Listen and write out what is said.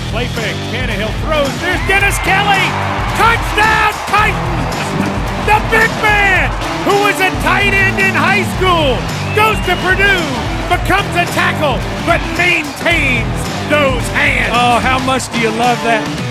Play fake. Tannehill throws. There's Dennis Kelly. Touchdown Titans! The big man, who was a tight end in high school, goes to Purdue, becomes a tackle, but maintains those hands. Oh, how much do you love that?